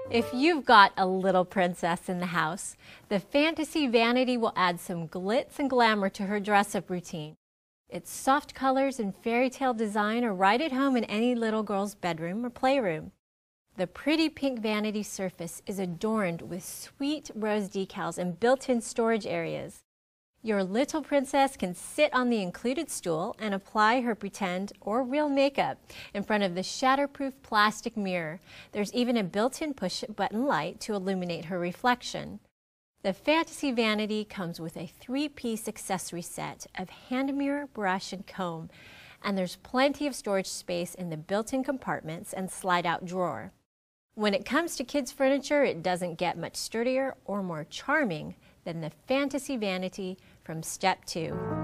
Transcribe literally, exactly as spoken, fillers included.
If you've got a little princess in the house, the Fantasy Vanity will add some glitz and glamour to her dress-up routine. Its soft colors and fairy tale design are right at home in any little girl's bedroom or playroom. The pretty pink vanity surface is adorned with sweet rose decals and built-in storage areas. Your little princess can sit on the included stool and apply her pretend or real makeup in front of the shatterproof plastic mirror. There's even a built-in push-button light to illuminate her reflection. The Fantasy Vanity comes with a three-piece accessory set of hand mirror, brush, and comb, and there's plenty of storage space in the built-in compartments and slide-out drawer. When it comes to kids' furniture, it doesn't get much sturdier or more charming than the Fantasy Vanity from Step two.